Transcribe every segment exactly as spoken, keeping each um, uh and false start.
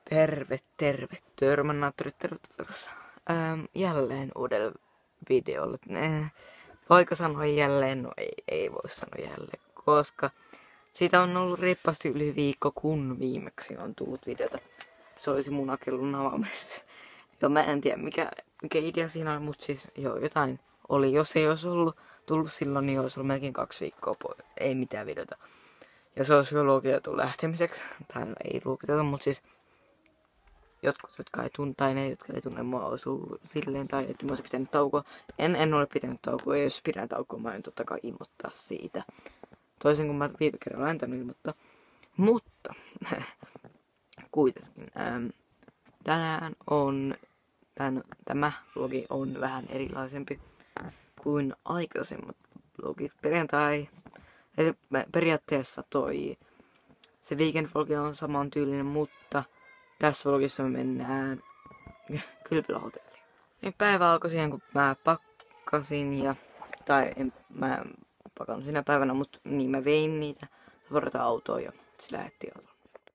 Terve, terve, Törmännaattorit, tervetuloa ähm, jälleen uudelle videolle. Äh, voiko sanoa jälleen? No ei, ei voi sanoa jälleen, koska siitä on ollut reippaasti yli viikko, kun viimeksi on tullut videota. Se olisi munakellun avaamassa. Joo, mä en tiedä mikä, mikä idea siinä oli, mutta siis joo, jotain oli. Jos ei olisi ollut tullut silloin, niin olisi ollut melkein kaksi viikkoa, ei mitään videota. Ja se olisi jo luokiteltu lähtemiseksi. Tai no, ei luokiteltu, mutta siis jotkut, jotka ei tunne, tai ne, jotka ei tunne mua, olisi ollut silleen, tai että mä olisin pitänyt taukoa. En, en ole pitänyt taukoa, ja jos pidän taukoa, mä en totta kai ilmoittaa siitä. Toisin kuin mä viime kerralla en tänne ilmoittaa. Mutta, kuitenkin, ähm, tänään on, tämän, tämä vlogi on vähän erilaisempi kuin aikaisemmat vlogit. Perjantai, eli periaatteessa toi, se weekend vlogi on saman tyylinen, mutta tässä vlogissa me mennään kylpylähotelliin. Niin päivä alkoi siihen, kun mä pakkasin ja, tai en, mä en pakannut siinä päivänä, mutta niin mä vein niitä tavaroita autoon ja se lähdettiin autoon.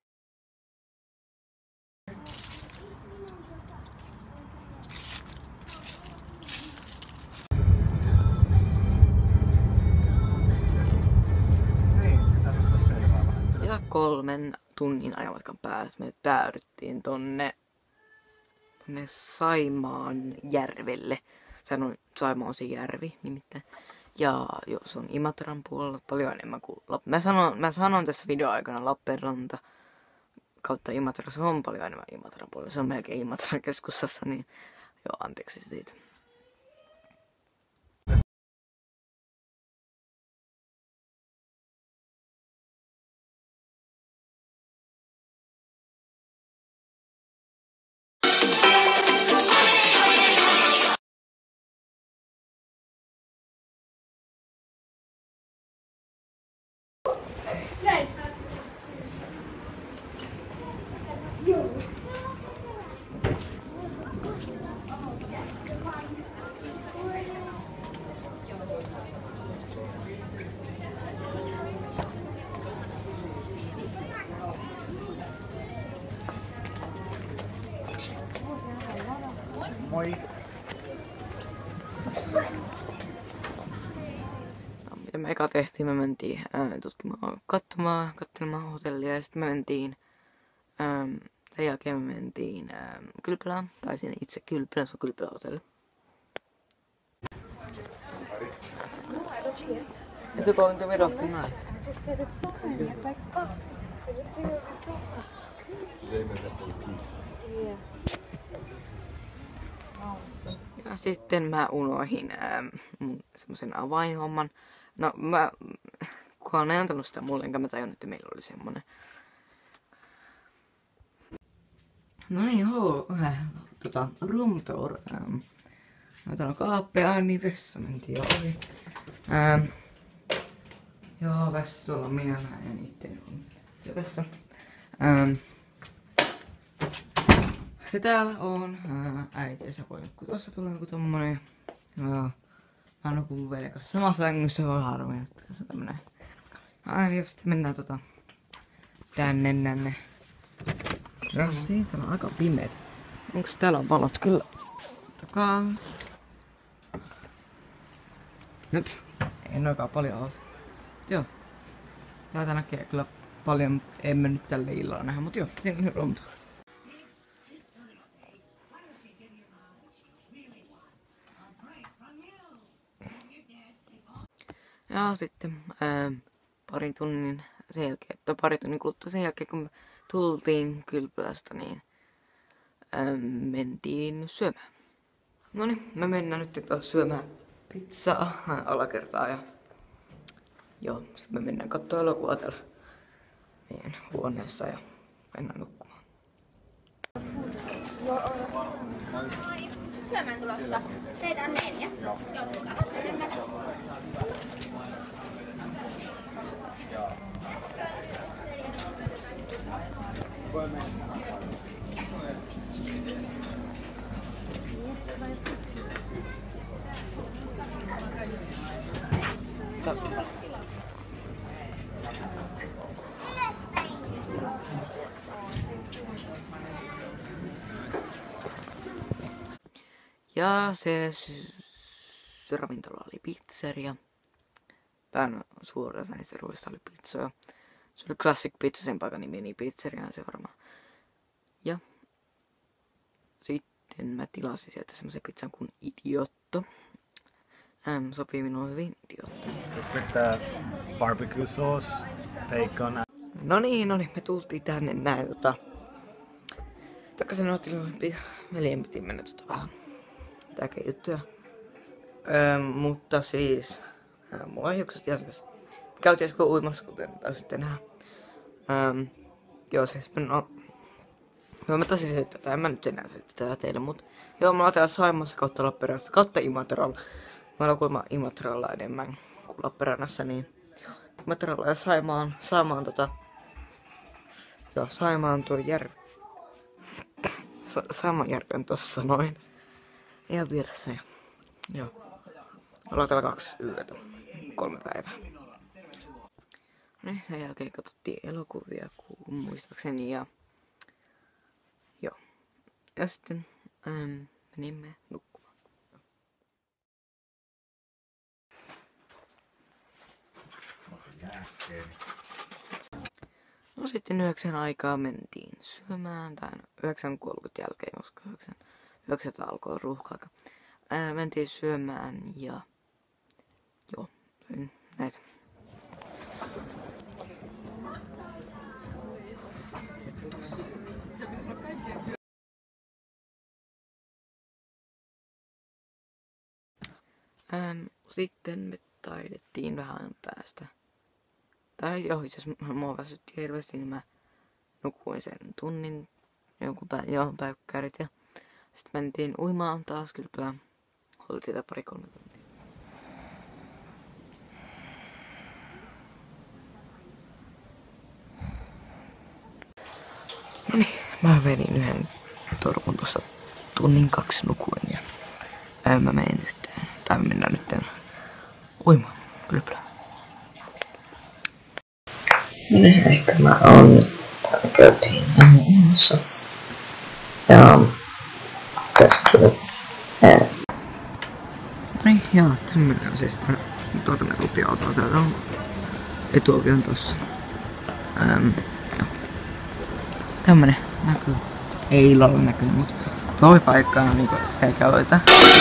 Ja kolmen tunnin ajamatkan päässä me päädyttiin tonne, tonne Saimaan järvelle. Sehän on Saimaansi järvi nimittäin. Ja joo, se on Imatran puolella paljon enemmän kuin Lapp. Mä sanon, mä sanon tässä videoaikana Lappeenranta kautta Imatra. Se on paljon enemmän Imatran puolella. Se on melkein Imatran keskustassa, niin joo, anteeksi siitä. Moi! No, mitä me eka tehtiin, me mentiin ää, tutkimaan, katsomaan, katselemaan hotellia ja sitten me mentiin, ää, sen jälkeen me mentiin ää, kylpylään, tai siinä itse kylpylään, se on kylpylähotelli. Is it going to be off tonight? I just said it's fine. It's like fucked. But you think it was so Yeah. Ja sitten mä unohin ää, mun semmosen avainhomman. No mä, kun ei antanut sitä mulle, enkä mä tajunnut, että meillä oli semmonen. No niin, joo, äh, tota, room tour. Ähm, täällä on kaappeja, niin vessa mentiin jo ohi. Ähm, joo, vessa, tuolla on minä, mä en itse on se vessa. Ähm, Se täällä on ää, äiti ja se voi kun tossa tulee joku tommonen. Ja mä nukun veli kanssa samassa sängyssä, voi harmi, että tässä on tämmönen. Aina jos mennään tota tänne nänne rassiin. Täällä on aika pimeä. Onks täällä on valot kyllä takaa? Nyt. Ei noikaan paljon ole. Joo. Täältä näkee kyllä paljon, mutta emme nyt tälle illalla nähdä, mut joo, siinä on room tour. Ja sitten ää, parin tunnin sen jälkeen, että pari tunnin kuluttua sen jälkeen, kun me tultiin kylpylästä, niin ää, mentiin syömään. Noniin, me mennään nyt taas syömään pizzaa alakertaa ja joo, sitten me mennään katsoa elokuvaa täällä meidän huoneessa ja mennään nukkumaan. Syömään tulossa. Teitä on neljä. Joutukaa. Ja se, se ravintola oli pizzeria. Tai no, suurin osa niissä ruuissa oli pizzoja. Se oli Classic Pizza, sen paikan nimi, niin pizzeria se varmaan. Ja sitten mä tilasin sieltä semmoisen pizzan kuin Idiotto. Ähm, sopii minulle hyvin Idiotto. It's with the barbecue sauce, bacon. No niin, no niin, me tultiin tänne näin tota. Takaisin hotelliin, veljen piti mennä tota vähän tääkin juttuja. Öö, mutta siis, ää, mulla on hiukset jatkossa. Käytiin äsken uimassa, kuten taisitte nähdä. Öö, joo, siis no. Joo, mä taisin selittää tätä, en mä nyt enää selittää teille, mut joo, mä oon täällä Saimaassa kautta Lappeenrannassa, kautta Imatralla. Mä oon kuulemma Imatralla enemmän kuin Lappeenrannassa, niin Imatralla ja Saimaan, Saimaan tota. Joo, Saimaan tuo järvi. Sa Saimaan järvi on tossa noin. Ihan vieressä ja joo. Ollaan täällä kaksi yötä. Kolme päivää. Niin, sen jälkeen katsottiin elokuvia muistaakseni ja joo. Ja sitten ähm, menimme nukkumaan. No sitten yhdeksän aikaa mentiin syömään, tai no, yhdeksän kolmekymmentä jälkeen, koska yhdeksän, yhdeksän alkoi ruuhka-aika. Ää, mentiin syömään ja joo, näitä. Ähm, sitten me taidettiin vähän päästä. Tai joo, itse asiassa mua väsytti hirveästi, niin mä nukuin sen tunnin jonkun pä joo, päykkärit ja sitten mentiin uimaan taas kylpylään. Oltiin täällä pari kolme tuntia. Noniin, mä vedin yhden torkun tuossa tunnin kaksi nukuin ja ää, mä menen nyt, tai me mennään nyt uimaan kylpylään. No niin, ehkä mä oon täällä käytiin aamussa. Ja tässä tulee ää. Niin, joo, tämmönen on siis tää. Tuolta me tultiin autoa, täältä on etuovi on tossa. Ähm, joo. Tämmönen näkyy. Ei illalla näkynyt, mut tuo paikka on niinku sitä ei käytetä.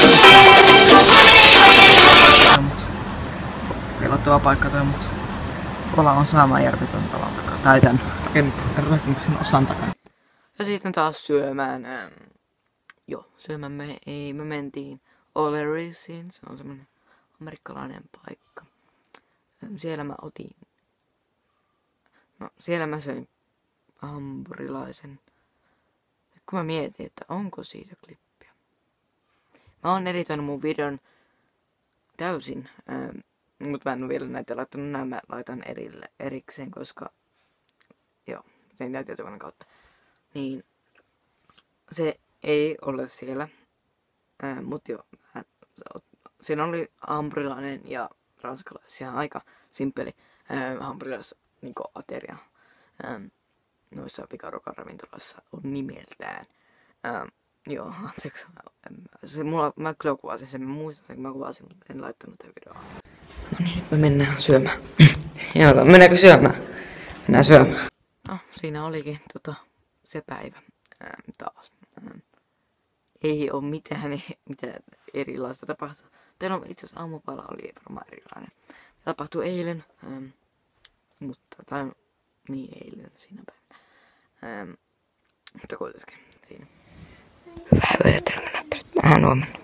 Pelottava paikka toi, mut tuolla on Saamanjärvi ton talon takaa. Tai tän rakennuksen osan takana. Ja sitten taas syömään. Ähm, joo, syömään me ei. Me mentiin O'Leary'siin. Se on semmonen amerikkalainen paikka. Ähm, siellä mä otin. No, siellä mä söin hampurilaisen. Kun mä mietin, että onko siitä klippiä. Mä oon editoinut mun videon täysin. Ähm, Mutta mä en ole vielä näitä laittanut, nämä mä laitan erille, erikseen, koska joo, tein näitä tietokoneen kautta. Niin se ei ole siellä, ää, mut joo, mä, siinä oli hampurilainen ja ranskalaisia aika simppeli hampurilais niinku ateria. Ää, noissa pikaruokan ravintolassa on nimeltään. Ää, joo, anteeksi, se mulla, mä kyllä kuvasin sen, mä muistan sen, kun mä kuvasin, mutta en laittanut tätä videoa. No niin, nyt me mennään syömään. Joo, mennäänkö syömään? Mennään syömään. No, siinä olikin tota, se päivä ää, taas. Ää, ei oo mitään, mitään erilaista tapahtua. Teillä on itse asiassa aamupala oli varmaan erilainen. Tapahtui eilen, ää, mutta, tai niin eilen siinä päivänä. Ää, mutta kuitenkin siinä. Hyvää yötä, teillä mennään tähän huomenna.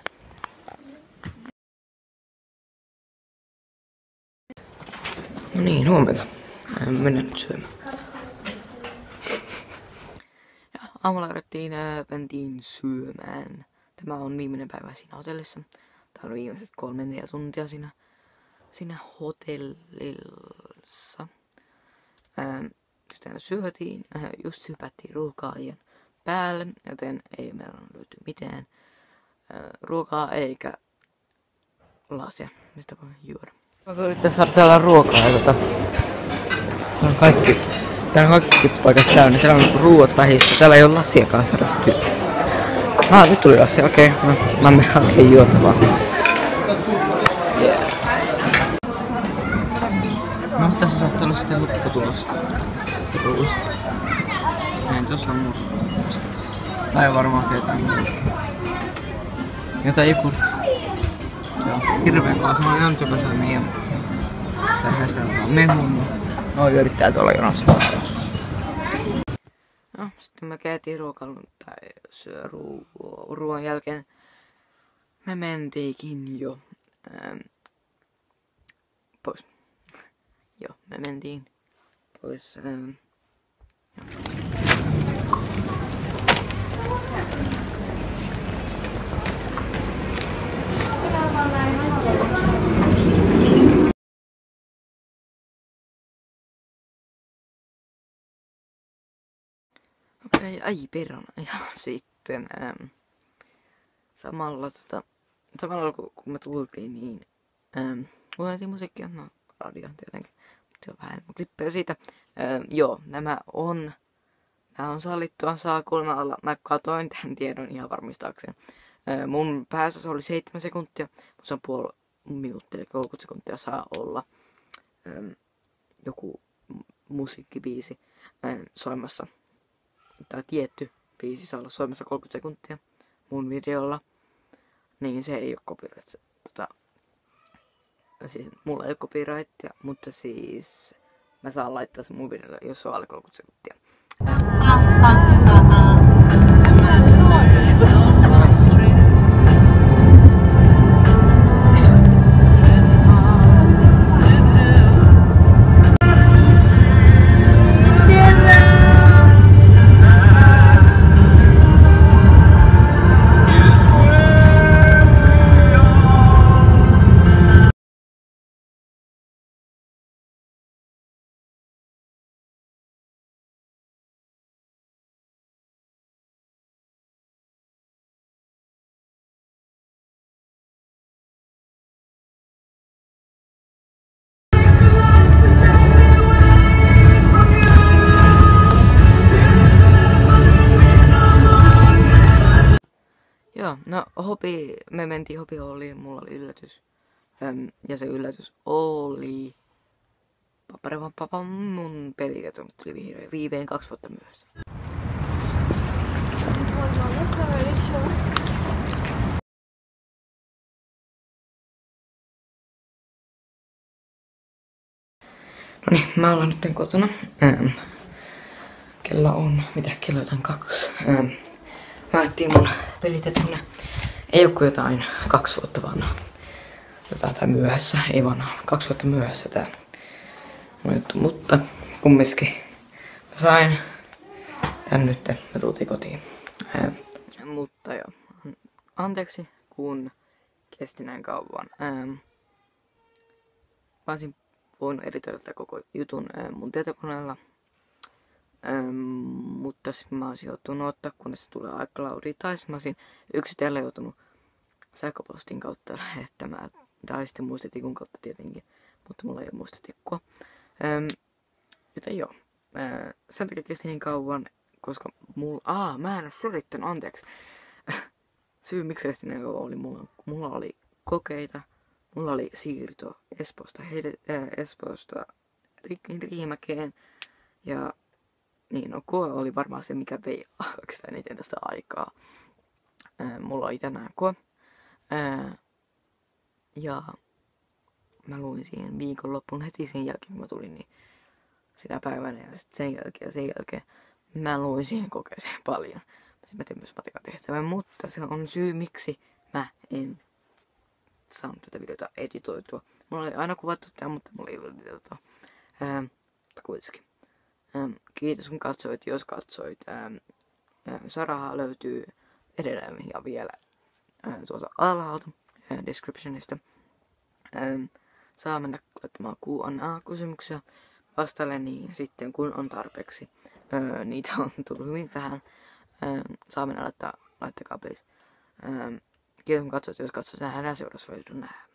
No niin, huomenta. Mennään nyt syömään. Ja aamulla lähdettiin, mentiin syömään. Tämä on viimeinen päivä siinä hotellissa. Tää on viimeiset kolme neljä tuntia siinä, siinä hotellissa. Sitten syötiin, just hypättiin ruoka-ajan päälle, joten ei meillä löyty mitään ruokaa eikä lasia, mistä voi juoda. Mä yrittää saada täällä ruokaa ja tota... Täällä on kaikki... Täällä on kaikki paikat täynnä. Täällä on ruuat vähissä. Täällä ei ole lasiakaan saada tyhjää. Ah, nyt tuli asia, okei. Okay. No, mä menen hakemaan juotavaa. Yeah. No, tässä saattaa olla sitten lopputulosta tästä ruuasta. Näin, tossa on muuta. Tai varmaan jotain muuta. Jotain jogurttia. Se on hirveen kovaa. Se on Jont, joka sai meidän perheestä mehun. No, yrittää tuolla jonossa. No, sitten me käytiin ruokailun tai ruu, ruoan jälkeen. Me mentiinkin jo ähm, pois. Joo, me mentiin pois. Ähm, Okei, okay, ai perhana. Ja sitten ähm, samalla, tota, samalla kun, kun me tultiin, niin ähm, kuunneltiin musiikkia, no radio tietenkin, mutta se on vähän klippejä siitä. Ähm, joo, nämä on, nämä on sallittua, saa kuulemma olla. Mä katoin tämän tiedon ihan varmistaakseen. Ähm, mun päässä se oli seitsemän sekuntia, mutta se on puoli minuuttia, eli kolmekymmentä sekuntia saa olla ähm, joku musiikkibiisi ähm, soimassa. Tai tietty biisi saa olla soimassa kolmekymmentä sekuntia mun videolla, niin se ei ole copyright. Tota, siis mulla ei ole copyrightia, mutta siis mä saan laittaa sen mun videolle, jos se on alle kolmekymmentä sekuntia. Joo, no hopi, me mentiin Hopi Olliin, mulla oli yllätys. Öm, ja se yllätys oli... Paparapapapam, mun pelikätö tuli vihreä viiveen kaksi vuotta myöhässä. No niin, mä ollaan nyt kotona. Ähm, kello on, mitä kello jotain kaksi. Ähm, Mä ajattiin mun pelitetuna. Ei oo kuin jotain kaksi vuotta vanha. Jotain tai myöhässä, ei vanha. Kaksi vuotta myöhässä tää mun juttu. Mutta kumminkin mä sain tän nyt. Me tultiin kotiin. Ää, mutta joo. Anteeksi kun kesti näin kauan. Ää, mä olisin voinut editoida tätä koko jutun ää, mun tietokoneella. Öm, mutta sitten mä olisin joutunut ottaa, kunnes se tulee iCloudiin, tai mä olisin yksitellen joutunut sähköpostin kautta lähettämään, tai sitten muistitikun kautta tietenkin, mutta mulla ei ole muistitikkua. Öm, joten joo, öö, sen takia kesti niin kauan, koska mulla, aa, mä en ole selittänyt, anteeksi. Syy miksi kesti niin kauan oli, mulla, mulla oli kokeita, mulla oli siirto Espoosta, heide, äh, Espoosta Riihimäkeen, ja niin, no koe oli varmaan se, mikä vei oikeastaan eniten tästä aikaa. Ää, mulla oli tänään koe. Ää, ja mä luin siihen viikonloppuun heti sen jälkeen, kun mä tulin, niin sitä päivänä ja sitten sen jälkeen ja sen jälkeen mä luin siihen kokeeseen paljon. Sitten mä tein myös matikan tehtävän, mutta se on syy, miksi mä en saanut tätä videota editoitua. Mulla oli aina kuvattu tää, mutta mulla ei ollut editoitua. Ää, mutta kuitenkin. Ähm, kiitos kun katsoit, jos katsoit. Ähm, ähm, Saraha löytyy edelleen ja vielä ähm, tuolta alhaalta äh, descriptionista. Ähm, saa mennä laittamaan Q and A-kysymyksiä. Vastailen niin sitten kun on tarpeeksi. Öö, niitä on tullut hyvin vähän. Ähm, saa mennä laittaa, laittakaa please. Ähm, kiitos kun katsoit, jos katsoit. Nähdään seuraavassa videossa.